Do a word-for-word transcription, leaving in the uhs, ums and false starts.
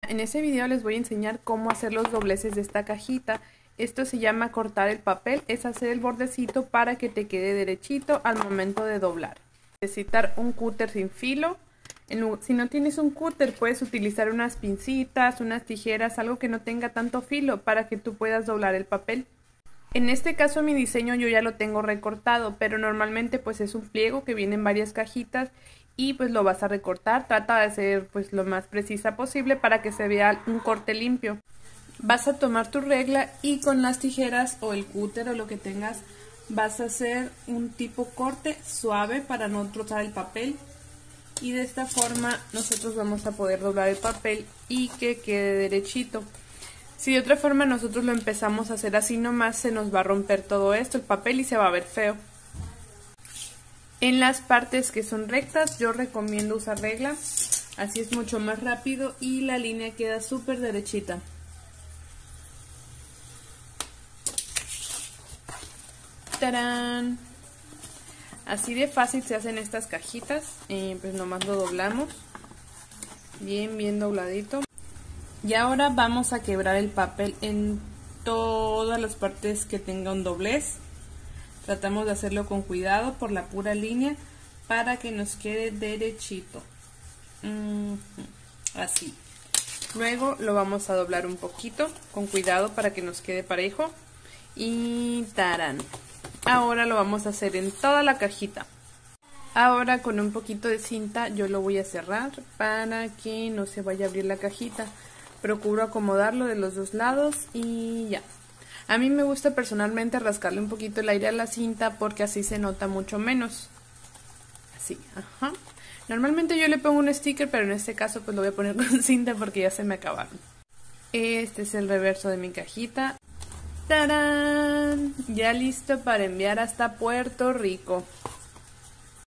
en este video les voy a enseñar cómo hacer los dobleces de esta cajita. Esto se llama cortar el papel, es hacer el bordecito para que te quede derechito al momento de doblar. Necesitar un cúter sin filo. En, si no tienes un cúter puedes utilizar unas pincitas, unas tijeras, algo que no tenga tanto filo para que tú puedas doblar el papel. En este caso mi diseño yo ya lo tengo recortado, pero normalmente pues es un pliego que viene en varias cajitas y pues lo vas a recortar. Trata de ser pues lo más precisa posible para que se vea un corte limpio. Vas a tomar tu regla y con las tijeras o el cúter o lo que tengas vas a hacer un tipo corte suave para no trozar el papel. Y de esta forma nosotros vamos a poder doblar el papel y que quede derechito. Si de otra forma nosotros lo empezamos a hacer así nomás, se nos va a romper todo esto, el papel, y se va a ver feo. En las partes que son rectas yo recomiendo usar regla, así es mucho más rápido y la línea queda súper derechita. ¡Tarán! Así de fácil se hacen estas cajitas, eh, pues nomás lo doblamos, bien bien dobladito. Y ahora vamos a quebrar el papel en todas las partes que tenga un doblez. Tratamos de hacerlo con cuidado por la pura línea para que nos quede derechito. Así. Luego lo vamos a doblar un poquito con cuidado para que nos quede parejo. Y tarán. Ahora lo vamos a hacer en toda la cajita. Ahora con un poquito de cinta yo lo voy a cerrar para que no se vaya a abrir la cajita. Procuro acomodarlo de los dos lados y ya. A mí me gusta personalmente rascarle un poquito el aire a la cinta porque así se nota mucho menos. Así, ajá. Normalmente yo le pongo un sticker, pero en este caso pues lo voy a poner con cinta porque ya se me acabaron. Este es el reverso de mi cajita. ¡Tarán! Ya listo para enviar hasta Puerto Rico.